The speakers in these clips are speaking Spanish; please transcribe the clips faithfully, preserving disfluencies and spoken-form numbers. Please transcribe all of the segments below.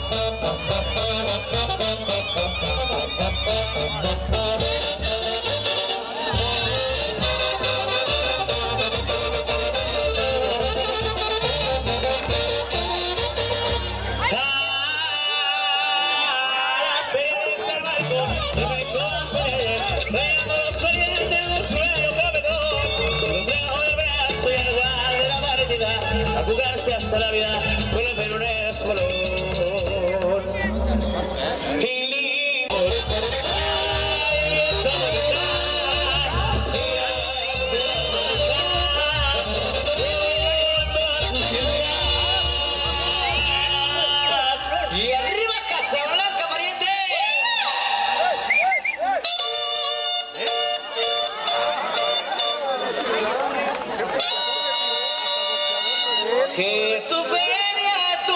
A jugarse hasta la vida con el peronero su valor. Y lindo, ay, esa verdad, y esa verdad, con todas sus fiestas. Y arriba Casablanca, pariente. Que su feria es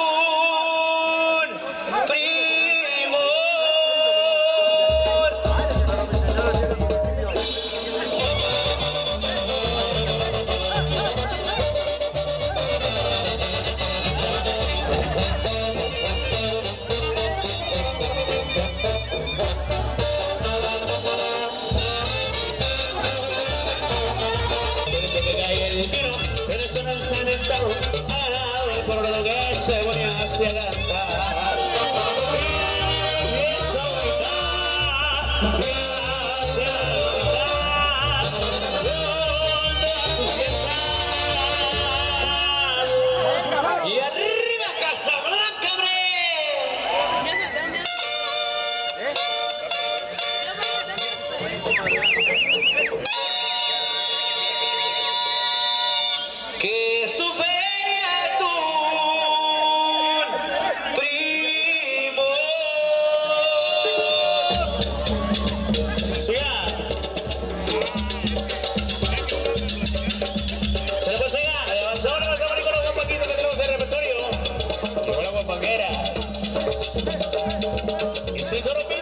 un primor. Que cae el vino, pero eso no está alentado a nada por lo que se ponía hacia cantar. Y eso grita, y hacia cantar, con todas sus fiestas. Y arriba Casablanca, hombre. Que su feria es un primor. Siga. Se le puede seguir. Avanzamos a la con los guapaquitos que tenemos de repertorio. Llegó la guapanguera. Y se hizo pinto.